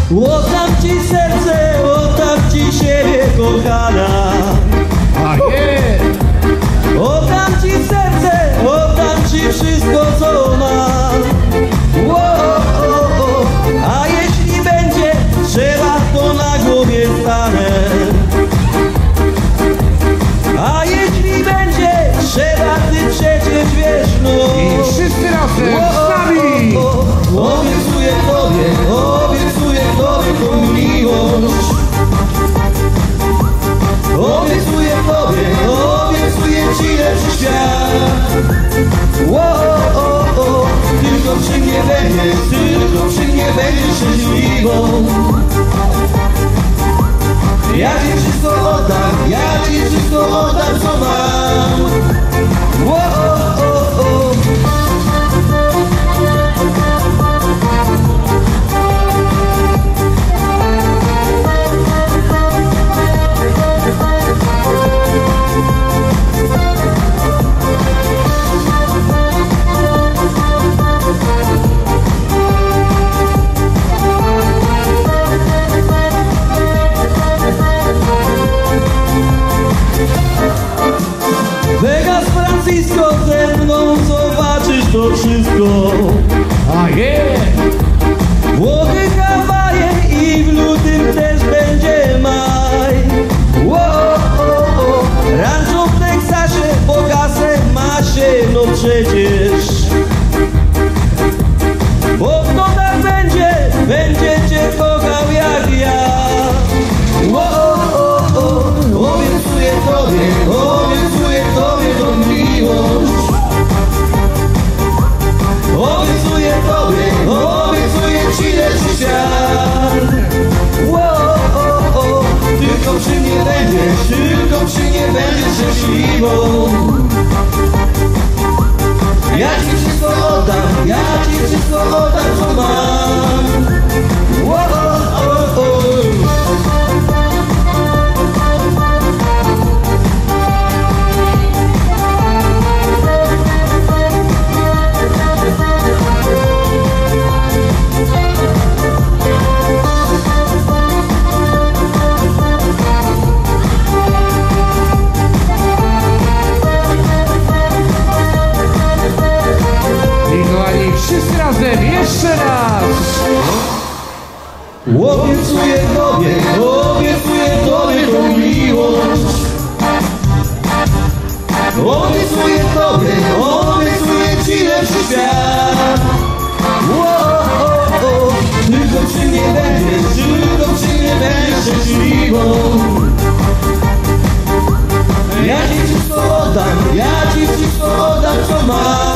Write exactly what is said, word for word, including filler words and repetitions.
Oddam ci serce, oddam ci siebie, kochana. A je! Oddam ci serce, oddam ci wszystko, co mam. O, o, o. A jeśli będzie trzeba, to na głowie stanę. A jeśli będzie trzeba, ty przecież wiesz, no. I wszyscy razem z nami! O, o, o. Obiecuję tobie, obiecuję tobie tą miłość. Obiecuję tobie, obiecuję ci lepszy świat. O, o, o. Tylko przy mnie będziesz, tylko przy mnie będziesz szczęśliwą. Ja ci wszystko oddam, ja ci wszystko oddam, co mam. O, o, o, o. Vegas, Francisco, ze mną zobaczysz to wszystko. A je! Włochy, Hawaje i w lutym też będzie maj. O, o, o. Rancho w Teksasie, po kasę ma się, no przecież. Bo kto tak będzie, będzie cię kochał jak ja. O, o, o. Obiecuję tobie, obiecuję tobie tą miłość. Obiecuję tobie, obiecuję ci lepszy świat. O, o, o. Tylko przy mnie będziesz, tylko przy mnie będziesz szczęśliwą. Ja ci wszystko oddam, ja ci wszystko oddam, co mam. O, o, o, o. Wszyscy razem, jeszcze raz! Obiecuję tobie, obiecuję tobie tą miłość. Obiecuję tobie, obiecuję ci lepszy świat. O, o, o. Tylko przy mnie będziesz, tylko przy mnie będziesz szczęśliwą. Ja ci wszystko oddam, ja ci wszystko oddam, co mam.